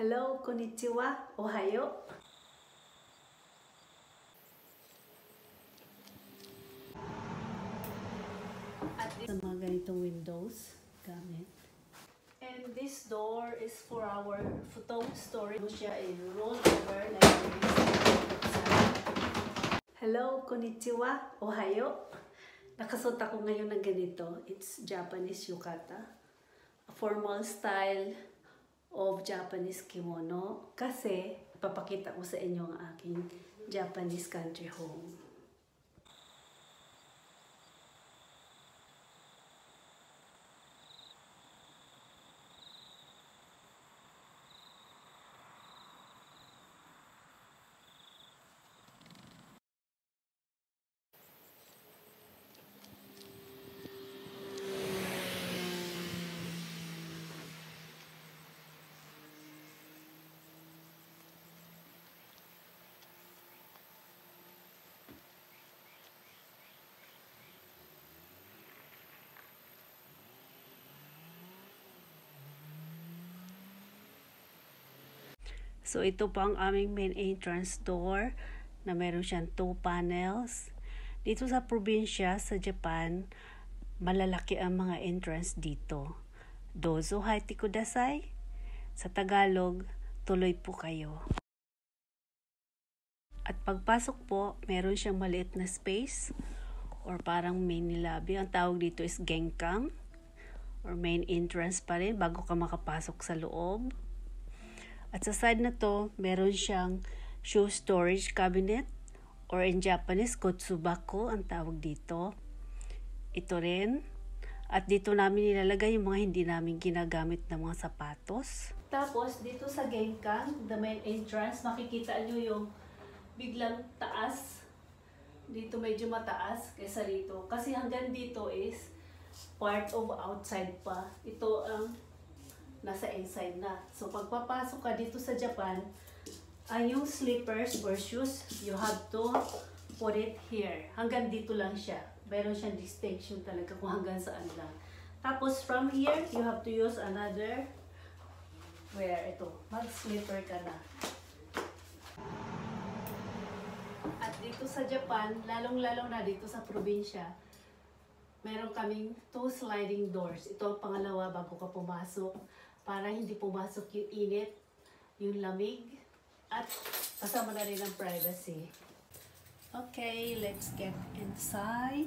Hello, konnichiwa, ohayo. At sa mga ganitong windows, gamit. And this door is for our photo storage. Siya ay roll over like this. Hello, konnichiwa, ohayo. Nakasuot ako ngayon ng ganito. It's Japanese yukata. A formal style of Japanese kimono. Kasi, ipapakita ko sa inyo ang aking Japanese country home. So, ito po ang aming main entrance door na meron siyang 2 panels. Dito sa probinsya, sa Japan, malalaki ang mga entrance dito. Dozo haite kudasai. Sa Tagalog, tuloy po kayo. At pagpasok po, meron siyang maliit na space or parang mini lobby. Ang tawag dito is genkang or main entrance pa rin bago ka makapasok sa loob. At sa side na to, meron siyang shoe storage cabinet or in Japanese, kotsubako ang tawag dito. Ito rin. At dito namin nilalagay yung mga hindi namin ginagamit na mga sapatos. Tapos, dito sa genkang, the main entrance, makikita nyo yung biglang taas. Dito medyo mataas kaysa dito. Kasi hanggang dito is part of outside pa. Ito ang nasa inside na. So, pagpapasok ka dito sa Japan, ay yung slippers or shoes, you have to put it here. Hanggang dito lang siya. Meron siyang distinction talaga kung hanggang saan lang. Tapos, from here, you have to use another, where ito, mag-slipper ka na. At dito sa Japan, lalong-lalong na dito sa probinsya, meron kaming 2 sliding doors. Ito ang pangalawa bago ka pumasok para hindi pumasok yung init, yung lamig, at kasama na rin ang privacy. Okay, let's get inside.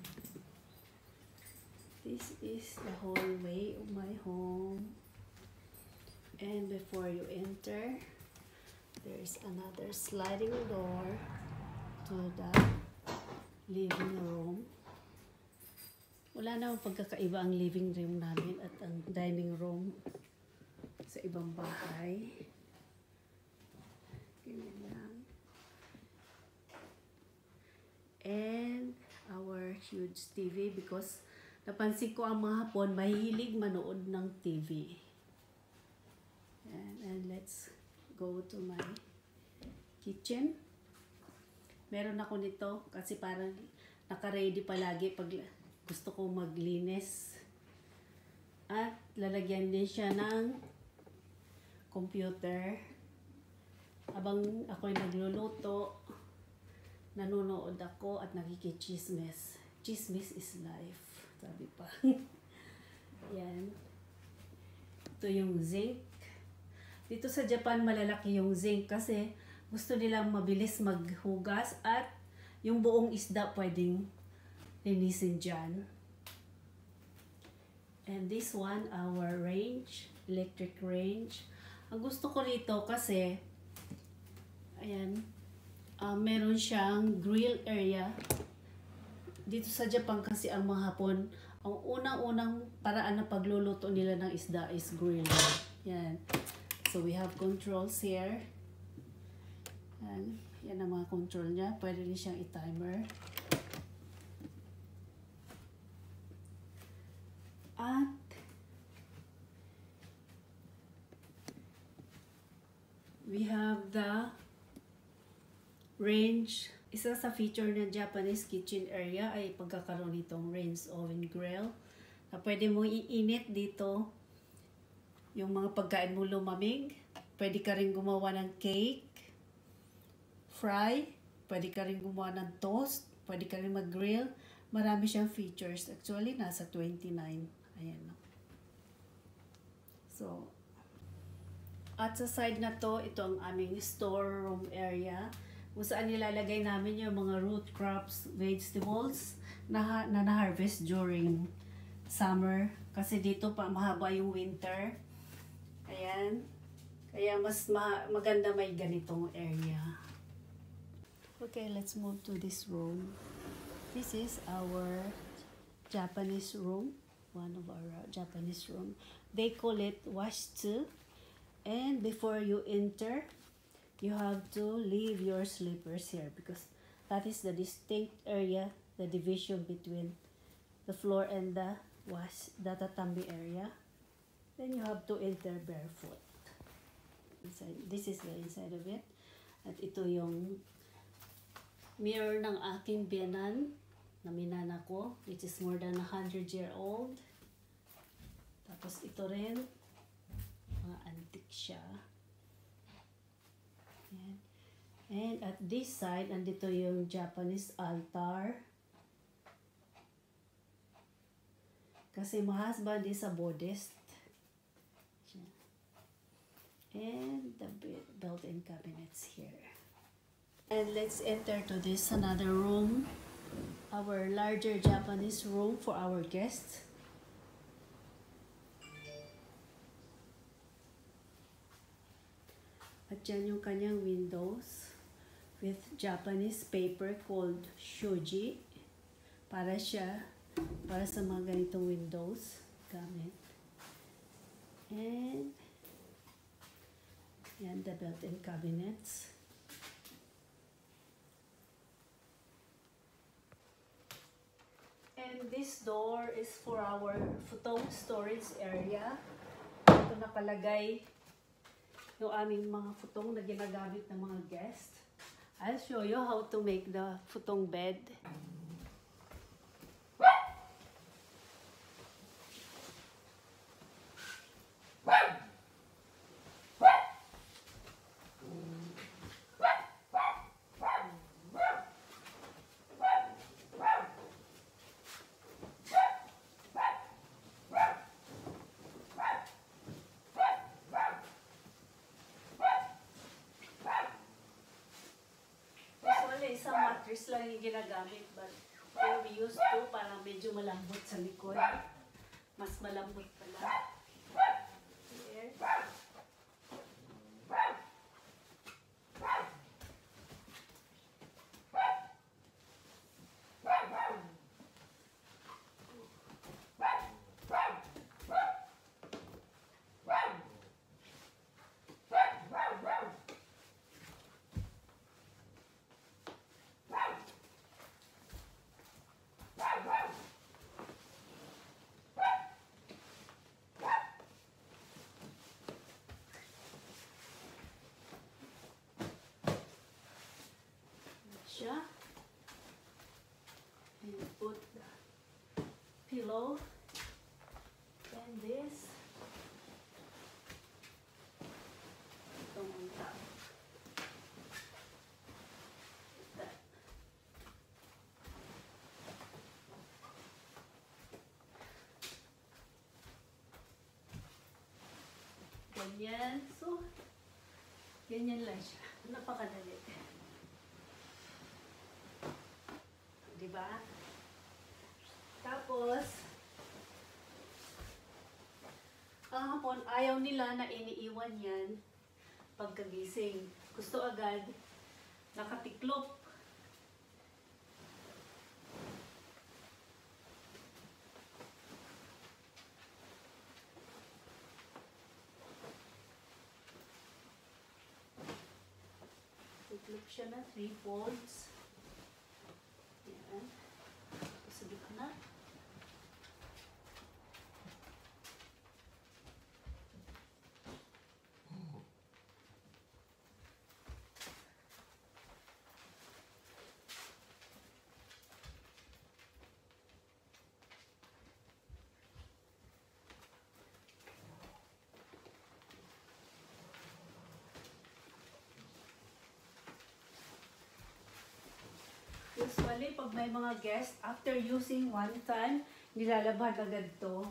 This is the hallway of my home. And before you enter, there is another sliding door to the living room. Wala namang pagkakaiba ang living room namin at ang dining room sa ibang bahay. Ganyan lang. And our huge TV because napansin ko ang mga Hapon mahilig manood ng TV. And let's go to my kitchen. Meron ako nito kasi parang naka-ready palagi pag gusto ko maglinis. At lalagyan din siya ng computer. Habang ako'y nagluluto, nanonood ako at nakikichismis. Chismis is life, sabi pa. Yan. Ito yung zinc. Dito sa Japan, malalaki yung zinc kasi gusto nilang mabilis maghugas at yung buong isda pwedeng linisin dyan. And this one, our range, electric range. Ang gusto ko rito kasi, ayan, meron siyang grill area. Dito sa Japan kasi ang mga Hapon, ang unang-unang paraan na pagluluto nila ng isda is grilling. Yan. So we have controls here. Yan ang mga control niya. Pwede rin siyang i-timer. At we have the range. Isa sa feature ng Japanese kitchen area ay pagkakaroon nitong range oven grill na pwede mo iinit dito yung mga pagkain mo lumamig. pwede ka rin gumawa ng cake, fry, pwede ka rin gumawa ng toast, pwede ka rin mag-grill. Marami siyang features. Actually, nasa 29. Ayan. So, at sa side na to, ito ang aming storeroom area kung saan nilalagay namin yung mga root crops, vegetables na na-harvest during summer. Kasi dito pa mahaba yung winter. Ayan. Kaya mas maganda may ganitong area. Okay, let's move to this room. This is our Japanese room. One of our Japanese room. They call it washitsu. And before you enter, you have to leave your slippers here because that is the distinct area, the division between the floor and the tatami area. Then you have to enter barefoot. Inside. This is the inside of it. At ito yung mirror ng aking biyanan na minana ko, which is more than 100-year-old. Tapos ito rin, mga antique siya. Ayan. And at this side, andito yung Japanese altar. Kasi my husband is a Buddhist. And the built-in cabinets here. And let's enter to this another room. Our larger Japanese room for our guests. At dyan yung kanyang windows with Japanese paper called shoji. Para sa mga ganitong windows gamit. And yan, the built-in cabinets. And this door is for our photo storage area. Ito nakalagay yung aming mga futong na ginagamit ng mga guests. I'll show you how to make the futong bed. Isang mattress lang yung ginagamit, but we used to para medyo malambot sa likod. Mas malambot pala. Here. And you put the pillow and this on top. That. Ganyan. So, ganyan lang siya. Napakadali. Diba? Tapos, kahapon, ayaw nila na iniiwan yan pagkagising. Gusto agad nakatiklop. Tiklop siya na 3 folds. Yan. Sa gitna. Usually, pag may mga guests, after using one time, nilalaban agad to.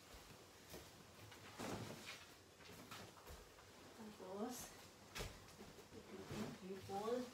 Tapos, i-fold.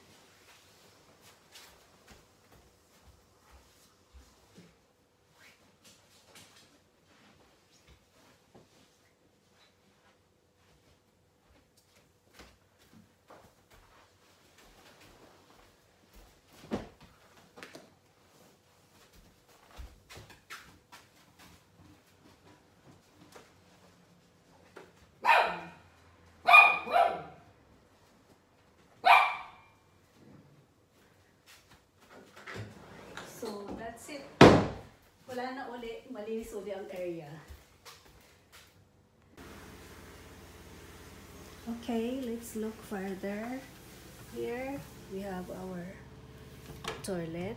So, that's it. Wala na uli. Malinis uli ang area. Okay, let's look further. Here, we have our toilet.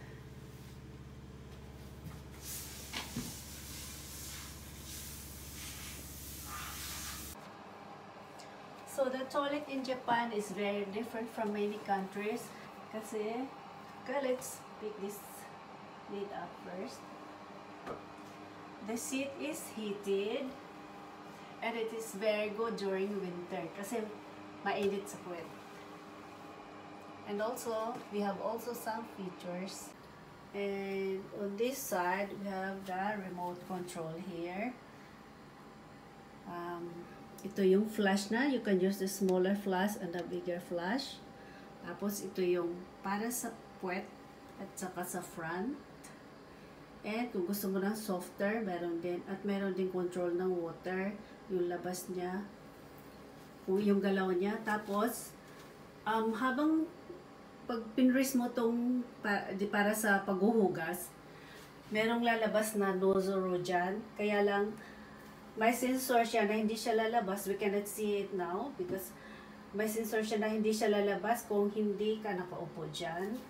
So, the toilet in Japan is very different from many countries. Kasi, okay, let's pick this lid up first. The seat is heated and it is very good during winter kasi mainit sa puwet. And also, we have also some features. And on this side, we have the remote control here. Ito yung flash na. You can use the smaller flash and the bigger flash. Tapos ito yung para sa puwet at saka sa front. And kung gusto mo ng softer, meron din. At meron din control ng water. Yung labas niya. Kung yung galaw niya. Tapos, habang pag pinrest mo tong para sa paghuhugas, merong lalabas na nozzle dyan. Kaya lang, may sensor siya na hindi siya lalabas. We cannot see it now because may sensor siya na hindi siya lalabas kung hindi ka nakaupo dyan.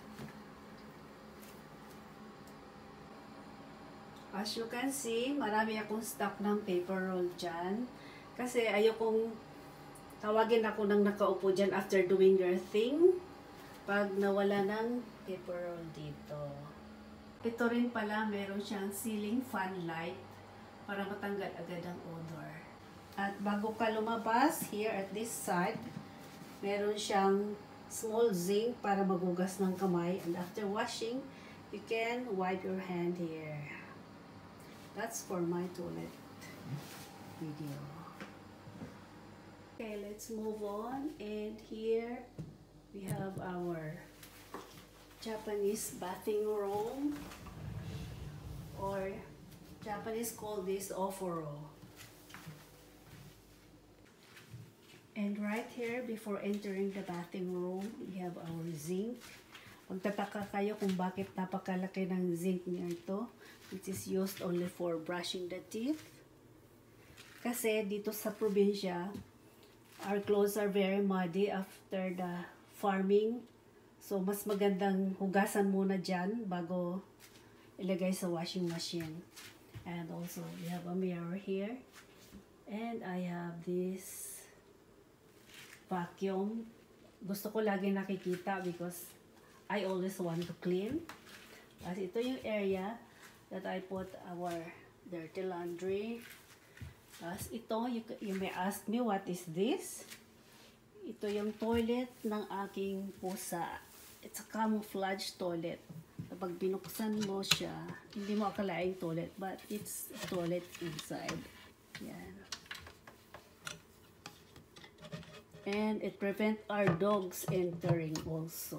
As you can see, marami akong stock ng paper roll dyan. Kasi ayokong tawagin ako ng nakaupo dyan after doing your thing. Pag nawala ng paper roll dito. Ito rin pala, meron siyang ceiling fan light para matanggal agad ang odor. At bago ka lumabas, here at this side, meron siyang small zinc para magugas ng kamay. And after washing, you can wipe your hand here. That's for my toilet video. Okay, let's move on. And here we have our Japanese bathing room, or Japanese call this oforo. And right here, before entering the bathing room, we have our zinc. Magtataka kayo kung bakit napakalaki ng zinc niya ito, which is used only for brushing the teeth. Kasi dito sa probinsya, our clothes are very muddy after the farming. So, mas magandang hugasan muna dyan bago ilagay sa washing machine. And also, we have a mirror here. And I have this vacuum. Gusto ko lagi nakikita because I always want to clean. Kasi ito yung area that I put our dirty laundry. As ito, you may ask me, what is this? Ito yung toilet ng aking pusa. It's a camouflage toilet. Kapag binuksan mo siya, hindi mo akalaing toilet, but it's a toilet inside. Yan. And it prevents our dogs entering also.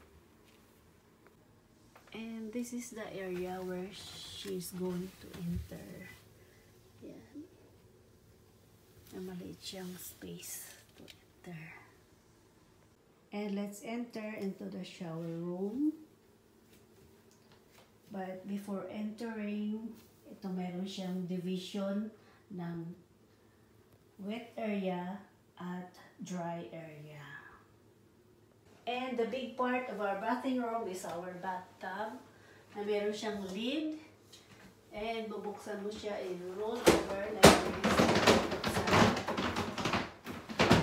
And this is the area where she's going to enter. Yan. May maliit siyang space to enter. And let's enter into the shower room. But before entering, ito meron siyang division ng wet area at dry area. And the big part of our bathing room is our bathtub, na meron siyang lid. And bubuksan mo siya in roll over like this.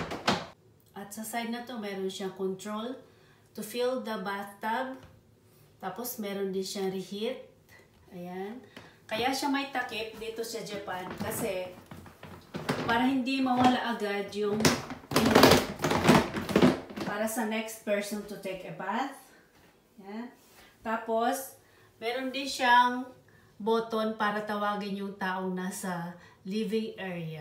At sa side na to, meron siyang control to fill the bathtub Tapos meron din siyang reheat. Ayan. Kaya siya may takip dito sa Japan kasi para hindi mawala agad yung init para sa next person to take a bath. Ayan. Tapos meron din siyang button para tawagin yung taong nasa living area.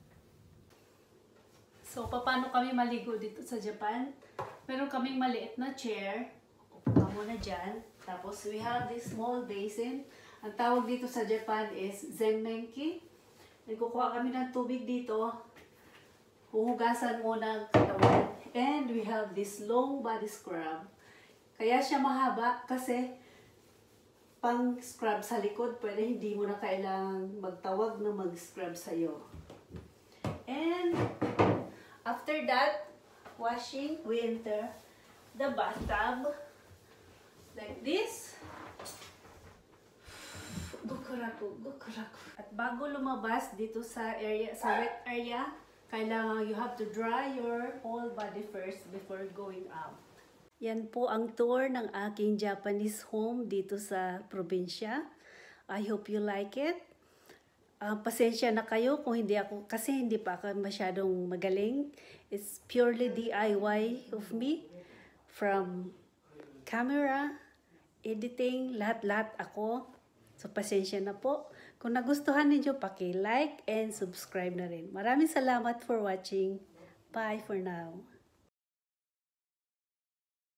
So, paano kami maligo dito sa Japan? Meron kaming maliit na chair. Upo ka muna dyan. Tapos, we have this small basin. Ang tawag dito sa Japan is zenmenki. Nagkukuha kami ng tubig dito. Huhugasan muna ang katawan. And we have this long body scrub. Kaya siya mahaba kasi pang scrub sa likod, pwede hindi mo na kailangang magtawag na mag-scrub sa'yo. And after that, washing, we enter the bathtub like this. Gukuraku, gukuraku. At bago lumabas dito sa area, sa wet area, kailangan you have to dry your whole body first before going out. Yan po ang tour ng aking Japanese home dito sa probinsya. I hope you like it. Pasensya na kayo kung hindi ako, kasi hindi pa ako masyadong magaling. It's purely DIY of me. From camera, editing, lahat-lahat ako. So pasensya na po. Kung nagustuhan ninyo, paki-like and subscribe na rin. Maraming salamat for watching. Bye for now.